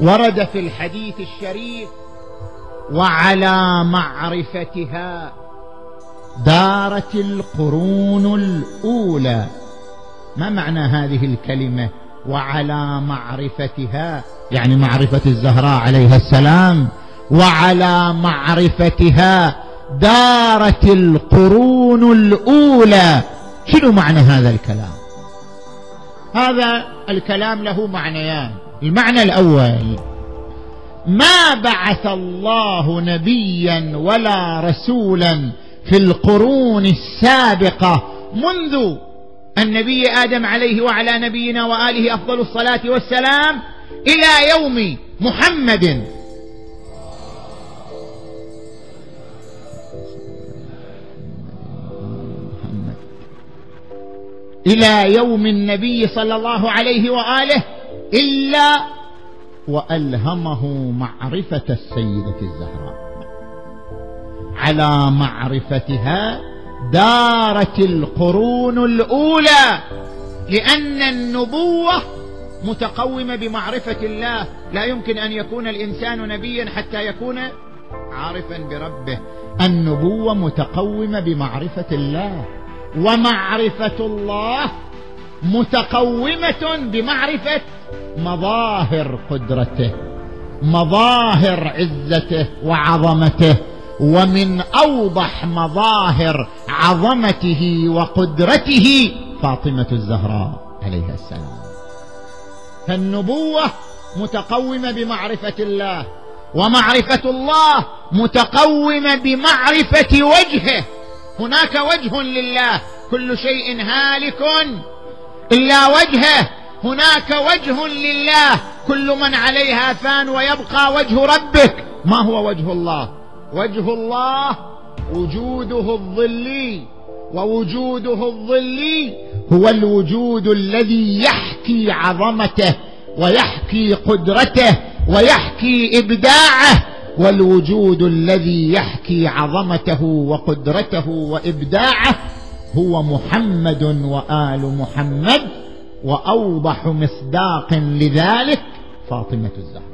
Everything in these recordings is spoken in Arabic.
ورد في الحديث الشريف: وعلى معرفتها دارت القرون الأولى. ما معنى هذه الكلمة وعلى معرفتها؟ يعني معرفة الزهراء عليها السلام. وعلى معرفتها دارت القرون الأولى. شنو معنى هذا الكلام؟ هذا الكلام له معنيان. المعنى الأول: ما بعث الله نبيا ولا رسولا في القرون السابقة منذ النبي آدم عليه وعلى نبينا وآله أفضل الصلاة والسلام إلى يوم محمد إلى يوم النبي صلى الله عليه وآله إلا وألهمه معرفة السيدة الزهراء. على معرفتها دارت القرون الأولى، لأن النبوة متقومة بمعرفة الله. لا يمكن أن يكون الإنسان نبيا حتى يكون عارفا بربه. النبوة متقومة بمعرفة الله، ومعرفة الله متقومة بمعرفة مظاهر قدرته، مظاهر عزته وعظمته. ومن أوضح مظاهر عظمته وقدرته فاطمة الزهراء عليها السلام. فالنبوة متقومة بمعرفة الله، ومعرفة الله متقومة بمعرفة وجهه. هناك وجه لله، كل شيء هالك إلا وجهه. هناك وجه لله، كل من عليها فان ويبقى وجه ربك. ما هو وجه الله؟ وجه الله وجوده الظلي، ووجوده الظلي هو الوجود الذي يحكي عظمته ويحكي قدرته ويحكي إبداعه. والوجود الذي يحكي عظمته وقدرته وإبداعه هو محمد وآل محمد، وأوضح مصداق لذلك فاطمة الزهراء.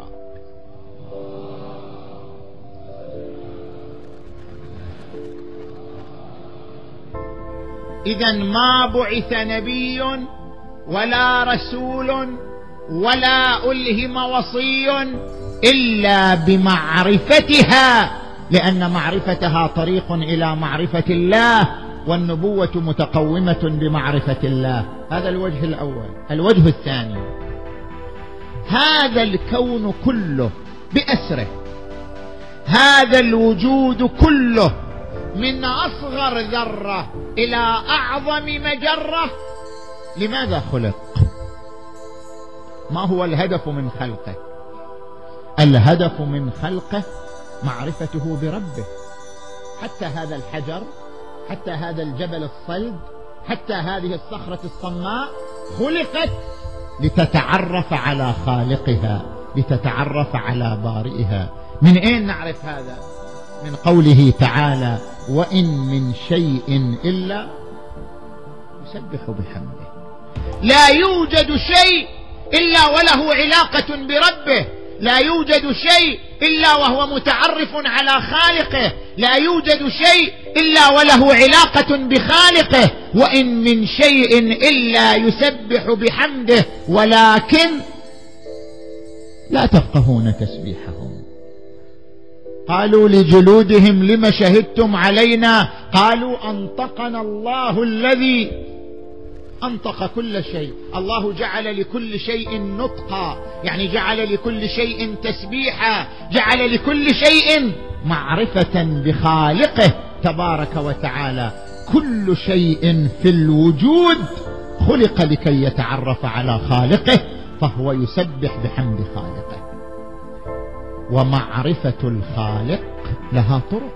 إذن ما بعث نبي ولا رسول ولا ألهم وصي إلا بمعرفتها، لأن معرفتها طريق إلى معرفة الله، والنبوة متقومة بمعرفة الله. هذا الوجه الأول. الوجه الثاني: هذا الكون كله بأسره، هذا الوجود كله من أصغر ذرة إلى أعظم مجرة، لماذا خلق؟ ما هو الهدف من خلقه؟ الهدف من خلقه معرفته بربه. حتى هذا الحجر، حتى هذا الجبل الصلب، حتى هذه الصخرة الصماء خلقت لتتعرف على خالقها، لتتعرف على بارئها. من أين نعرف هذا؟ من قوله تعالى: وإن من شيء إلا يسبح بحمده. لا يوجد شيء إلا وله علاقة بربه، لا يوجد شيء إلا وهو متعرف على خالقه، لا يوجد شيء إلا وله علاقة بخالقه. وإن من شيء إلا يسبح بحمده ولكن لا تفقهون تسبيحهم. قالوا لجلودهم: لم شهدتم علينا؟ قالوا: أنطقنا الله الذي أنطق كل شيء. الله جعل لكل شيء نطقا، يعني جعل لكل شيء تسبيحا، جعل لكل شيء معرفة بخالقه تبارك وتعالى. كل شيء في الوجود خلق لكي يتعرف على خالقه، فهو يسبح بحمد خالقه. ومعرفة الخالق لها طرق،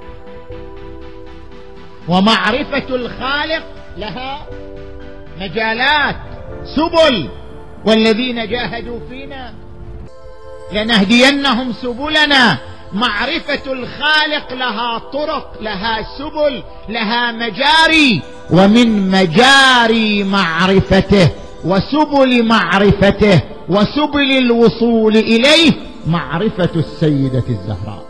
ومعرفة الخالق لها مجالات، سبل. والذين جاهدوا فينا لنهدينهم سبلنا. معرفة الخالق لها طرق، لها سبل، لها مجاري. ومن مجاري معرفته وسبل معرفته وسبل الوصول إليه معرفة السيدة الزهراء.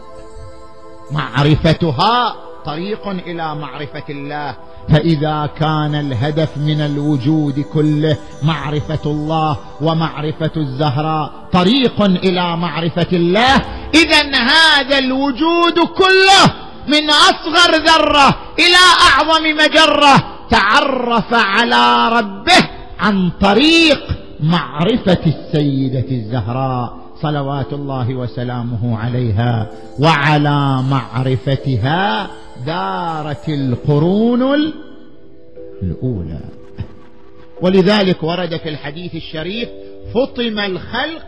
معرفتها طريق إلى معرفة الله. فإذا كان الهدف من الوجود كله معرفة الله ومعرفة الزهراء طريق إلى معرفة الله، إذن هذا الوجود كله من أصغر ذرة إلى أعظم مجرة تعرف على ربه عن طريق معرفة السيدة الزهراء صلوات الله وسلامه عليها، وعلى معرفتها دارت القرون الأولى. ولذلك ورد في الحديث الشريف: فطم الخلق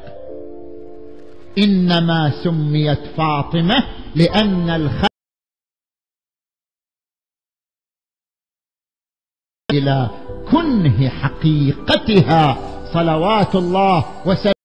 إنما سميت فاطمة لأن الخلق إلى كنه حقيقتها صلوات الله وسلامه